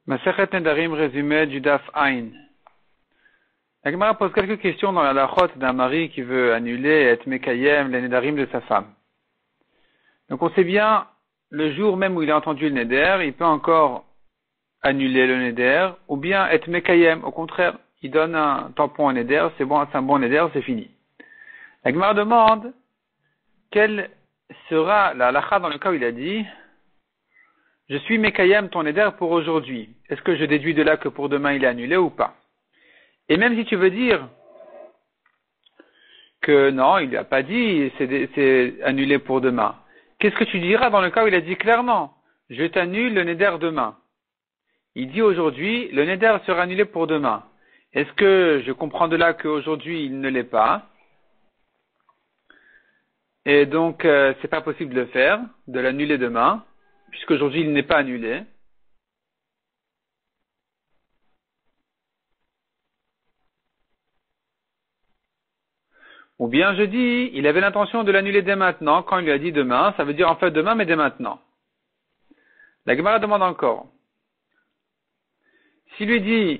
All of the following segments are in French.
Masechet Nedarim résumé du Daf Ain. La Gemara pose quelques questions dans la halachot d'un mari qui veut annuler et mekayem les Nedarim de sa femme. Donc on sait bien, le jour même où il a entendu le Neder, il peut encore annuler le Neder, ou bien et mekayem, au contraire, il donne un tampon au Neder, c'est bon, c'est un bon Neder, c'est fini. La Gemara demande, quelle sera la halacha dans le cas où il a dit, je suis mekayem ton Neder pour aujourd'hui. Est-ce que je déduis de là que pour demain il est annulé ou pas? Et même si tu veux dire que non, il n'a pas dit c'est annulé pour demain, qu'est-ce que tu diras dans le cas où il a dit clairement, je t'annule le Neder demain? Il dit aujourd'hui, le Neder sera annulé pour demain. Est-ce que je comprends de là qu'aujourd'hui il ne l'est pas? Et donc c'est pas possible de le faire, de l'annuler demain, puisqu'aujourd'hui il n'est pas annulé. Ou bien je dis, il avait l'intention de l'annuler dès maintenant, quand il lui a dit demain, ça veut dire en fait demain mais dès maintenant. La Gemara demande encore. S'il lui dit,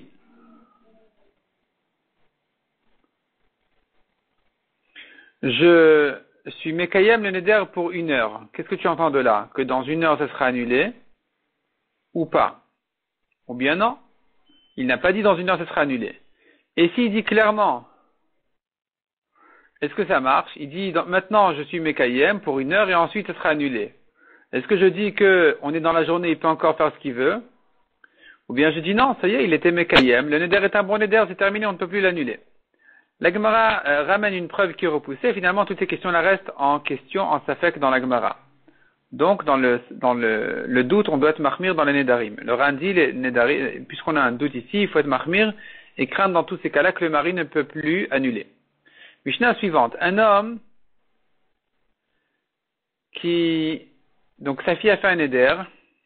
je suis mekayem le neder pour 1 heure, qu'est-ce que tu entends de là? Que dans 1 heure ça sera annulé? Ou pas? Ou bien non? Il n'a pas dit dans 1 heure ça sera annulé. Et s'il dit clairement, est-ce que ça marche? Il dit maintenant je suis mekayem pour 1 heure et ensuite ça sera annulé. Est-ce que je dis que on est dans la journée, il peut encore faire ce qu'il veut? Ou bien je dis non, ça y est, il était mekayem, le neder est un bon neder, c'est terminé, on ne peut plus l'annuler. La Gemara ramène une preuve qui est repoussée, finalement toutes ces questions-là restent en question, en safek dans la Gemara. Donc dans le doute, on doit être mahmir dans les nedarim. Le Ran dit, les nedarim, puisqu'on a un doute ici, il faut être mahmir et craindre dans tous ces cas-là que le mari ne peut plus annuler. Mishnah suivante, un homme donc sa fille a fait un neder,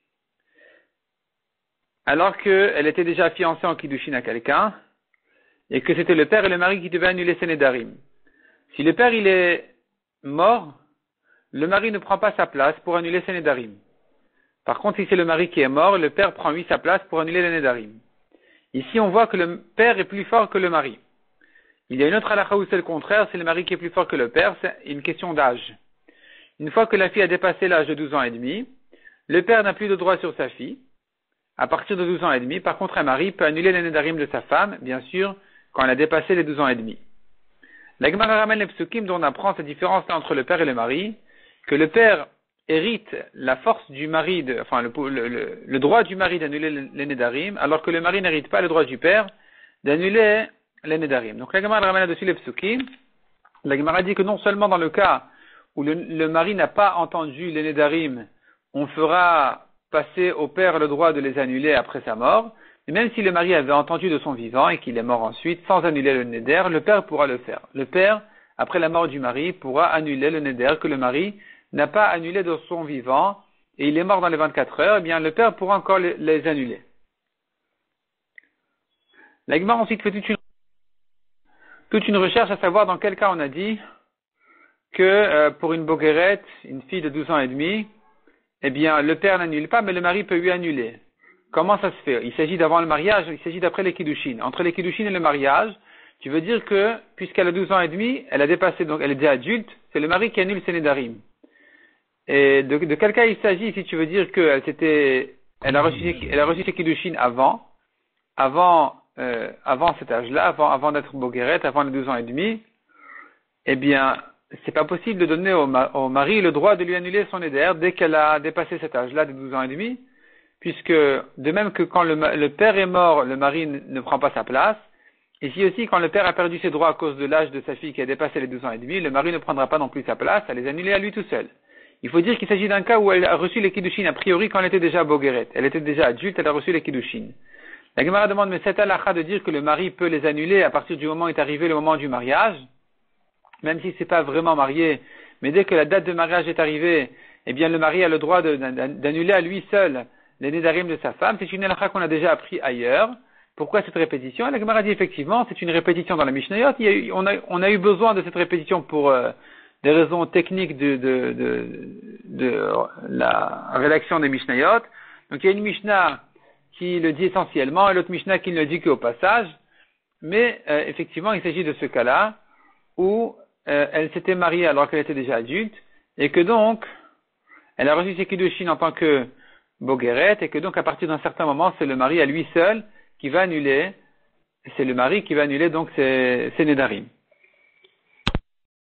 alors qu'elle était déjà fiancée en kiddushin à quelqu'un, et que c'était le père et le mari qui devaient annuler ses nedarim. Si le père il est mort, le mari ne prend pas sa place pour annuler ses nedarim. Par contre, si c'est le mari qui est mort, le père prend lui sa place pour annuler les nedarim. Ici, on voit que le père est plus fort que le mari. Il y a une autre halakha où c'est le contraire, c'est le mari qui est plus fort que le père, c'est une question d'âge. Une fois que la fille a dépassé l'âge de 12 ans et demi, le père n'a plus de droit sur sa fille. À partir de 12 ans et demi, par contre, un mari peut annuler les nedarim de sa femme, bien sûr, quand elle a dépassé les 12 ans et demi. La Gemara ramène les psukim dont on apprend cette différence-là entre le père et le mari, que le père hérite la force du mari, le droit du mari d'annuler les nedarim, alors que le mari n'hérite pas le droit du père d'annuler les nedarim. Donc la Gemara ramène là-dessus les psukim. La Gemara dit que non seulement dans le cas où le mari n'a pas entendu les nedarim, on fera passer au père le droit de les annuler après sa mort, mais même si le mari avait entendu de son vivant et qu'il est mort ensuite, sans annuler le neder, le père pourra le faire. Le père, après la mort du mari, pourra annuler le neder que le mari n'a pas annulé de son vivant, et il est mort dans les 24 heures, eh bien le père pourra encore les annuler. La Gemara ensuite fait toute une recherche à savoir dans quel cas on a dit que pour une boguerette, une fille de 12 ans et demi, eh bien le père n'annule pas, mais le mari peut lui annuler. Comment ça se fait? Il s'agit d'avant le mariage, il s'agit d'après les kiddushin. Entre les kiddushin et le mariage, tu veux dire que, puisqu'elle a 12 ans et demi, elle a dépassé, donc elle est déjà adulte, c'est le mari qui annule ses nedarim. Et de quel cas il s'agit si tu veux dire elle a reçu ses kiddushin avant cet âge-là, avant d'être bogueret, avant les 12 ans et demi, eh bien, c'est pas possible de donner au mari le droit de lui annuler son neder dès qu'elle a dépassé cet âge-là de 12 ans et demi, puisque de même que quand le père est mort, le mari ne prend pas sa place, ici aussi quand le père a perdu ses droits à cause de l'âge de sa fille qui a dépassé les 12 ans et demi, le mari ne prendra pas non plus sa place à les annuler à lui tout seul. Il faut dire qu'il s'agit d'un cas où elle a reçu les kiddushin a priori quand elle était déjà bogueret. Elle était déjà adulte, elle a reçu les kiddushin. La Gemara demande, mais c'est halakha de dire que le mari peut les annuler à partir du moment où est arrivé le moment du mariage, même si c'est pas vraiment marié, mais dès que la date de mariage est arrivée, eh bien le mari a le droit d'annuler à lui seul les nedarim de sa femme. C'est une halakha qu'on a déjà appris ailleurs. Pourquoi cette répétition? La Gemara dit effectivement, c'est une répétition dans la Mishnayot. On a eu besoin de cette répétition pour des raisons techniques de la rédaction des Mishnayot. Donc il y a une Mishnah qui le dit essentiellement et l'autre Mishnah qui ne le dit qu'au passage. Mais effectivement, il s'agit de ce cas-là où elle s'était mariée alors qu'elle était déjà adulte et que donc elle a reçu ses kiddushin en tant que Bogeret et que donc à partir d'un certain moment, c'est le mari à lui seul qui va annuler, c'est le mari qui va annuler donc ses Nedarim.